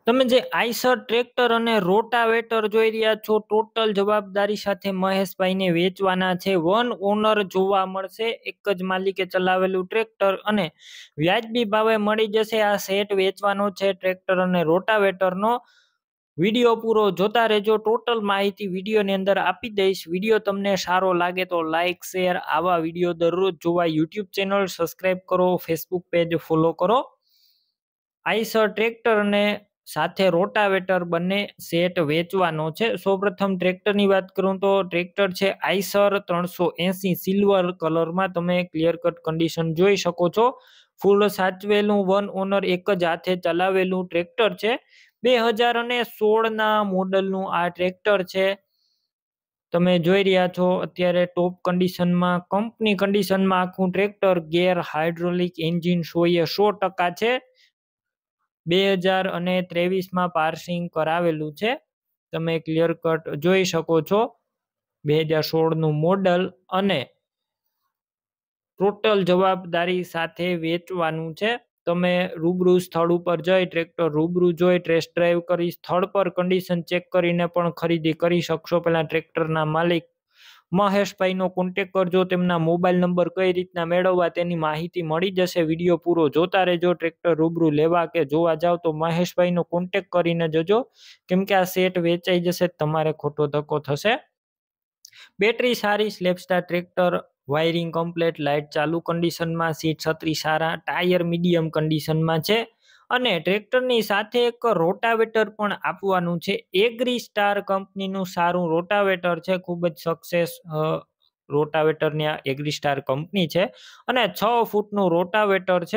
તમે જે Eicher tractor અને રોટાવેટર જોઈ રહ્યા છો, ટોટલ જવાબદારી સાથે મહેશભાઈને વેચવાના છે. વન ઓનર જોવા મળશે. એક જ માલિકે ચલાવેલું ટ્રેક્ટર અને વ્યાજબી ભાવે મળી જશે. આ સેટ વેચવાનો છે ટ્રેક્ટર અને રોટાવેટરનો. વિડીયો પૂરો જોતા રહેજો. ટોટલ માહિતી વિડીયોની અંદર આપી દઈશ. વિડીયો તમને સારો લાગે તો લાઇક શેર, આવા વિડીયો દરરોજ જોવા યુટ્યુબ ચેનલ સબસ્ક્રાઈબ કરો, ફેસબુક પેજ ફોલો કરો. આઈસર ટ્રેક્ટર અને સાથે રોટાવેટર બંને સેટ વેચવાનો છે. સૌપ્રથમ ટ્રેક્ટરની વાત કરું તો ટ્રેક્ટર છે આઈસર 380 સિલ્વર કલરમાં. તમે ક્લિયર કટ કન્ડિશન જોઈ શકો છો. ફૂલ સાચવેલું વન ઓનર એક જ હાથે ચલાવેલું ટ્રેક્ટર છે. 2016ના મોડલનું આ ટ્રેક્ટર છે. તમે જોઈ રહ્યા છો અત્યારે ટોપ કન્ડિશનમાં, કંપની કન્ડિશનમાં આખું ટ્રેક્ટર. ગેર હાઇડ્રોલિક એન્જિન 100% છે. 2023માં પાર્સિંગ કરાવેલું છે. તમે ક્લિયર કટ જોઈ શકો છો. 2016નું મોડલ અને ટોટલ જવાબદારી સાથે વેચવાનું છે. તમે રૂબરૂ સ્થળ ઉપર જઈ ટ્રેક્ટર રૂબરૂ જોઈ ટેસ્ટ ડ્રાઈવ કરી સ્થળ પર કન્ડિશન ચેક કરીને પણ ખરીદી કરી શકશો. પહેલા ટ્રેક્ટરના માલિક મહેશભાઈનો કોન્ટેક કરજો. તેમના મોબાઈલ નંબર કઈ રીતના મેળવવા તેની માહિતી મળી જશે. વિડીયો પૂરો જોતા રહેજો. ટ્રેક્ટર રૂબરૂ લેવા કે જોવા જાવ તો મહેશભાઈનો કોન્ટેક કરીને જજો, કેમ કે આ સેટ વેચાઈ જશે તમારે ખોટો ધક્કો થશે. બેટરી સારી, સ્લેપસ્ટાર ટ્રેક્ટર, વાયરિંગ કમ્પ્લેટ, લાઇટ ચાલુ કન્ડિશનમાં, સીટ છત્રી સારા, ટાયર મીડિયમ કન્ડિશનમાં છે અને ટ્રેક્ટરની સાથે એક રોટાવેટર પણ આપવાનું છે. એગ્રી સ્ટાર કંપનીનું સારું રોટાવેટર છે. ખૂબ જ સક્સેસ રોટાવેટરની આ એગ્રી સ્ટાર કંપની છે અને 6 ફૂટનું રોટાવેટર છે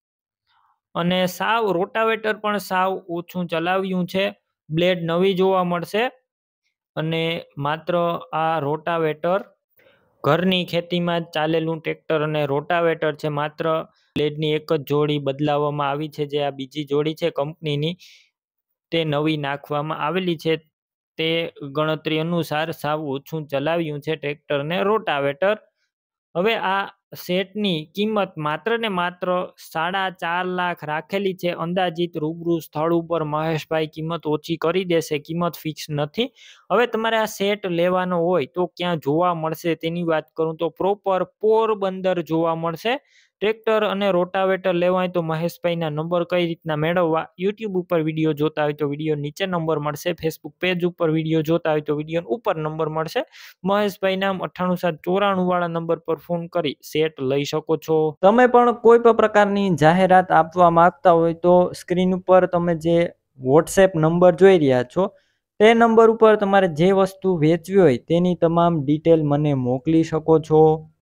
અને સાવ રોટાવેટર પણ સાવ ઓછું ચલાવ્યું છે. બ્લેડ નવી જોવા મળશે અને માત્ર આ રોટાવેટર ઘરની ખેતીમાં ચાલેલું ટ્રેક્ટર અને રોટાવેટર છે. માત્ર બ્લેડની એક જ જોડી બદલાવવામાં આવી છે. જે આ બીજી જોડી છે કંપનીની, તે નવી નાખવામાં આવેલી છે. તે ગણતરી અનુસાર સાવ ઓછું ચલાવ્યું છે ટ્રેક્ટર ને રોટાવેટર. હવે આ સેટની કિંમત માત્ર ને માત્ર 4.5 લાખ રાખેલી છે અંદાજિત. રૂબરૂ સ્થળ ઉપર મહેશભાઈ કિંમત ઓછી કરી દેશે, કિંમત ફિક્સ નથી. હવે તમારે આ સેટ લેવાનો હોય તો ક્યાં જોવા મળશે તેની વાત કરું તો પ્રોપર પોરબંદર જોવા મળશે. ટ્રેક્ટર અને રોટાવેટર લેવા હોય તો મહેશભાઈના નંબર કઈ રીતના મેળવવા, યુટ્યુબ ઉપર વિડીયો જોતા હોય તો વિડીયો નીચે નંબર મળશે, ફેસબુક પેજ ઉપર વિડીયો જોતા હોય તો વિડીયો ઉપર નંબર મળશે. મહેશભાઈ નામ 98794 વાળા નંબર પર ફોન કરી સેટ લઈ શકો છો. તમે પણ કોઈ પણ પ્રકારની જાહેરાત આપવા માંગતા હોય તો સ્ક્રીન ઉપર તમે જે વોટ્સએપ નંબર જોઈ રહ્યા છો તે નંબર ઉપર તમારે જે વસ્તુ વેચવી હોય તેની તમામ ડિટેલ મને મોકલી શકો છો.